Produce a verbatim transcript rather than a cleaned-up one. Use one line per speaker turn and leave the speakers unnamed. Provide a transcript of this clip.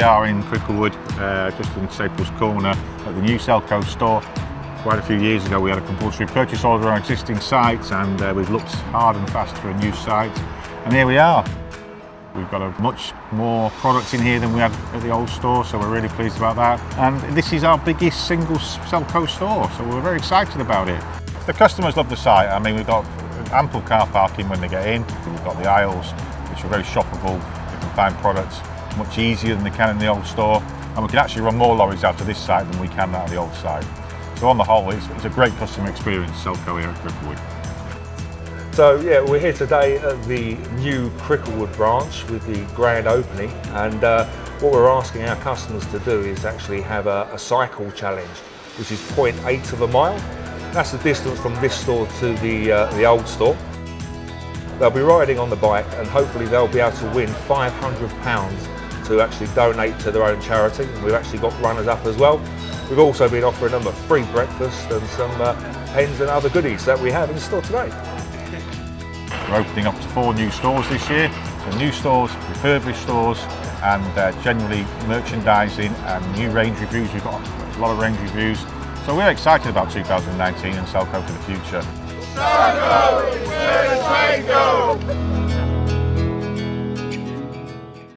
we are in Cricklewood, uh, just in Staples Corner at the new Selco store. Quite a few years ago we had a compulsory purchase order on our existing site, and uh, we've looked hard and fast for a new site, and here we are. We've got a much more products in here than we had at the old store, so we're really pleased about that. And this is our biggest single Selco store, so we're very excited about it. The customers love the site. I mean, we've got ample car parking when they get in. We've got the aisles, which are very shoppable. They can find products much easier than they can in the old store, and we can actually run more lorries out of this site than we can out of the old site. So on the whole, it's, it's a great customer experience, Selco here at Cricklewood.
So yeah, we're here today at the new Cricklewood branch with the grand opening, and uh, what we're asking our customers to do is actually have a, a cycle challenge, which is zero point eight of a mile. That's the distance from this store to the, uh, the old store. They'll be riding on the bike, and hopefully they'll be able to win five hundred pounds to actually donate to their own charity. And we've actually got runners up as well. We've also been offering them a free breakfast and some uh, pens and other goodies that we have in store today.
We're opening up to four new stores this year. So new stores, refurbished stores, and uh, generally merchandising and new range reviews. We've got a lot of range reviews. So we're excited about two thousand nineteen and Selco for the future.
Selco is where the train goes!